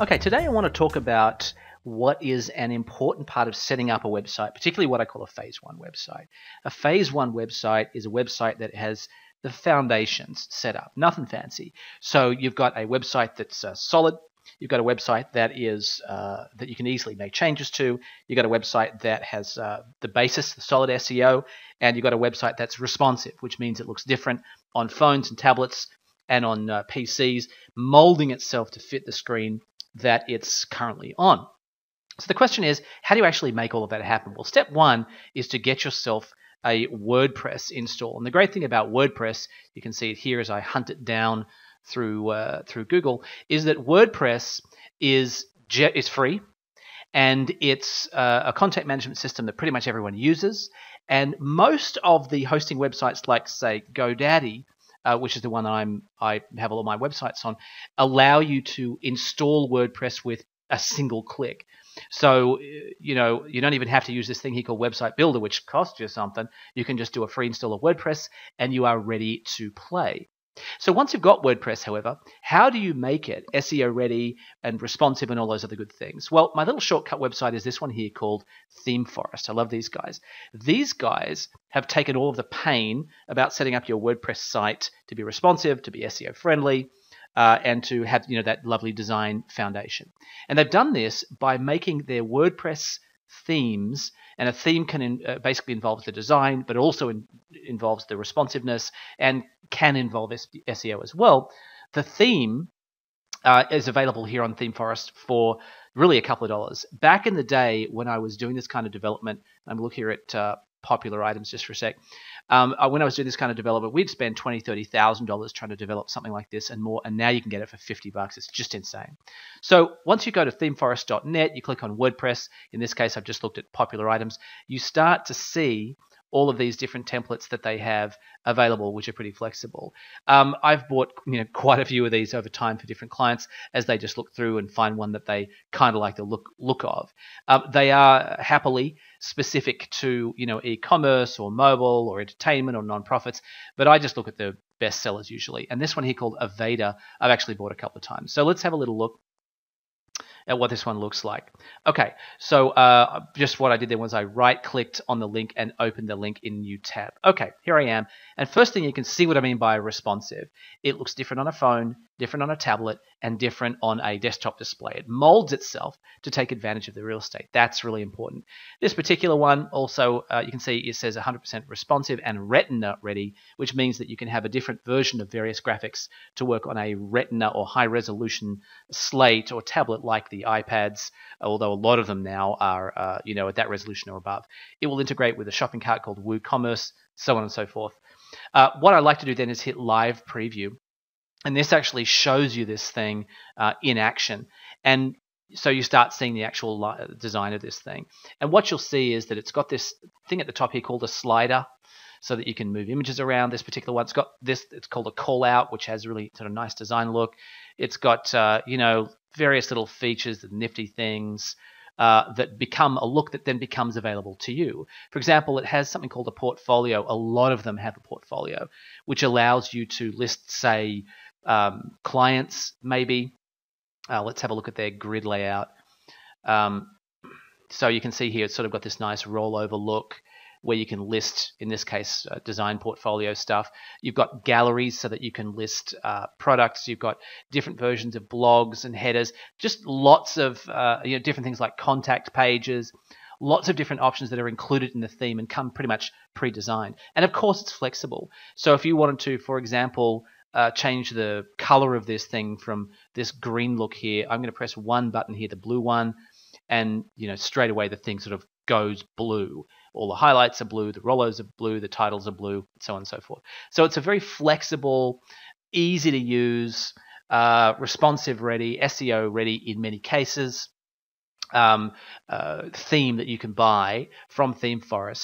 Okay, today I want to talk about what is an important part of setting up a website, particularly what I call a phase one website. A phase one website is a website that has the foundations set up, nothing fancy. So you've got a website that's solid. You've got a website that is that you can easily make changes to. You've got a website that has the basis, the solid SEO, and you've got a website that's responsive, which means it looks different on phones and tablets and on PCs, molding itself to fit the screen that it's currently on. So the question is, how do you actually make all of that happen? Well, step one is to get yourself a WordPress install. And the great thing about WordPress, you can see it here as I hunt it down through Google, is that WordPress is free, and it's a content management system that pretty much everyone uses. And most of the hosting websites, like say GoDaddy, which is the one that I have all of my websites on, allow you to install WordPress with a single click. So, you don't even have to use this thing here called Website Builder, which costs you something. You can just do a free install of WordPress and you are ready to play. So once you've got WordPress, however, how do you make it SEO ready and responsive and all those other good things? Well, my little shortcut website is this one here called Themeforest. I love these guys. These guys have taken all of the pain about setting up your WordPress site to be responsive, to be SEO friendly, and to have that lovely design foundation. And they've done this by making their WordPress themes, and a theme can basically involve the design, but also involves the responsiveness and can involve SEO as well. The theme is available here on Themeforest for really a couple of dollars. Back in the day when I was doing this kind of development, I'm looking here at popular items just for a sec. When I was doing this kind of development, we'd spend $20,000, $30,000 trying to develop something like this and more, and now you can get it for $50. It's just insane. So once you go to themeforest.net, you click on WordPress. In this case, I've just looked at popular items. You start to see all of these different templates that they have available, which are pretty flexible. I've bought quite a few of these over time for different clients as they just look through and find one that they kind of like the look of. They are happily specific to e-commerce or mobile or entertainment or nonprofits, but I just look at the best sellers usually. And this one here called Aveda, I've actually bought a couple of times. So let's have a little look at what this one looks like. Okay, so just what I did there was I right-clicked on the link and opened the link in new tab. Okay, here I am. And first thing, you can see what I mean by responsive. It looks different on a phone, different on a tablet, and different on a desktop display. It molds itself to take advantage of the real estate. That's really important. This particular one also, you can see it says 100% responsive and Retina ready, which means that you can have a different version of various graphics to work on a Retina or high-resolution slate or tablet like the iPads, although a lot of them now are at that resolution or above. It will integrate with a shopping cart called WooCommerce, so on and so forth. What I like to do then is hit live preview, and this actually shows you this thing in action. And so you start seeing the actual design of this thing. And what you'll see is that it's got this thing at the top here called a slider, so that you can move images around. This particular one, it's got this, it's called a call out, which has really sort of nice design look. It's got, various little features, the nifty things that become a look that then becomes available to you. For example, it has something called a portfolio. A lot of them have a portfolio, which allows you to list, say, clients, maybe. Let's have a look at their grid layout. So you can see here, it's sort of got this nice rollover look where you can list, in this case, design portfolio stuff. You've got galleries so that you can list products. You've got different versions of blogs and headers, just lots of different things like contact pages, lots of different options that are included in the theme and come pretty much pre-designed. And of course, it's flexible. So if you wanted to, for example, change the color of this thing from this green look here, I'm going to press one button here, the blue one, and straight away the thing sort of goes blue. All the highlights are blue, the rollos are blue, the titles are blue, so on and so forth. So it's a very flexible, easy to use, responsive ready, SEO ready in many cases theme that you can buy from Themeforest.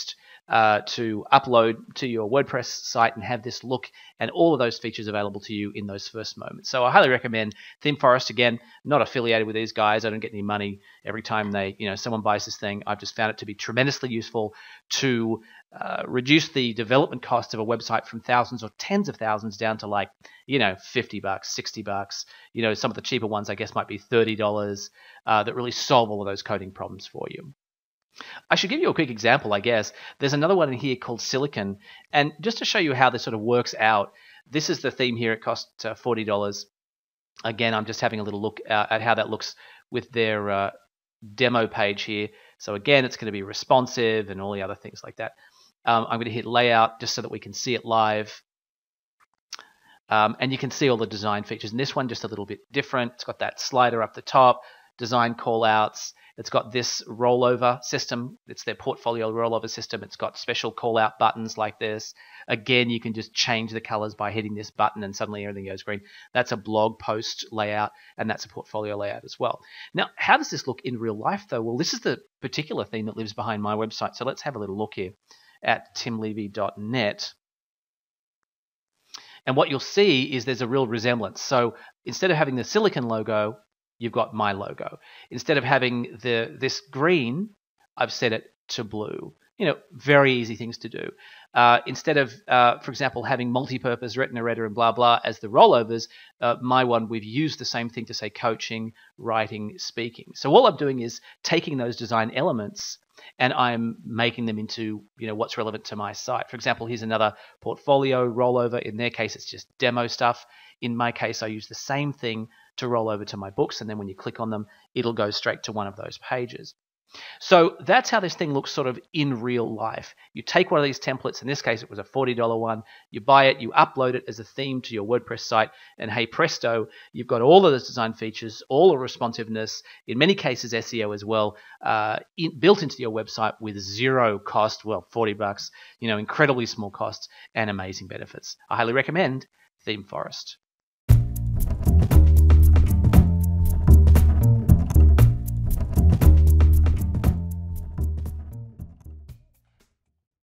to upload to your WordPress site and have this look and all of those features available to you in those first moments. So I highly recommend Themeforest. Again, not affiliated with these guys. I don't get any money every time someone buys this thing. I've just found it to be tremendously useful to reduce the development cost of a website from thousands or tens of thousands down to like, $50, $60. Some of the cheaper ones, I guess, might be $30 that really solve all of those coding problems for you. I should give you a quick example, I guess. There's another one in here called Silicon. And just to show you how this sort of works out, this is the theme here. It costs $40. Again, I'm just having a little look at how that looks with their demo page here. So again, it's going to be responsive and all the other things like that. I'm going to hit layout just so that we can see it live. And you can see all the design features. And this one just a little bit different. It's got that slider up the top, design callouts. It's got this rollover system. It's their portfolio rollover system. It's got special callout buttons like this. Again, you can just change the colors by hitting this button and suddenly everything goes green. That's a blog post layout, and that's a portfolio layout as well. Now, how does this look in real life though? Well, this is the particular theme that lives behind my website. So let's have a little look here at timlevy.net. And what you'll see is there's a real resemblance. So instead of having the Silicon logo, you've got my logo. Instead of having this green, I've set it to blue. Very easy things to do. Instead of, for example, having multi-purpose, retina, reader, and blah, blah as the rollovers, my one, we've used the same thing to say coaching, writing, speaking. So all I'm doing is taking those design elements and I'm making them into what's relevant to my site. For example, here's another portfolio rollover. In their case, it's just demo stuff. In my case, I use the same thing to roll over to my books, and then when you click on them, it'll go straight to one of those pages. So that's how this thing looks sort of in real life. You take one of these templates, in this case it was a $40 one, you buy it, you upload it as a theme to your WordPress site, and hey presto, you've got all of those design features, all the responsiveness, in many cases SEO as well, built into your website with zero cost, well, $40, incredibly small costs and amazing benefits. I highly recommend Themeforest.